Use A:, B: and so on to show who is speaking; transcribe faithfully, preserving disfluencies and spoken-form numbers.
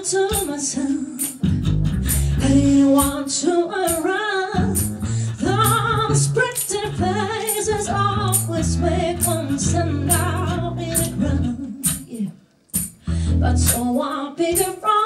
A: thought to myself, I didn't want to run. Those pretty faces always make one stand out in the ground, yeah. But so I pick a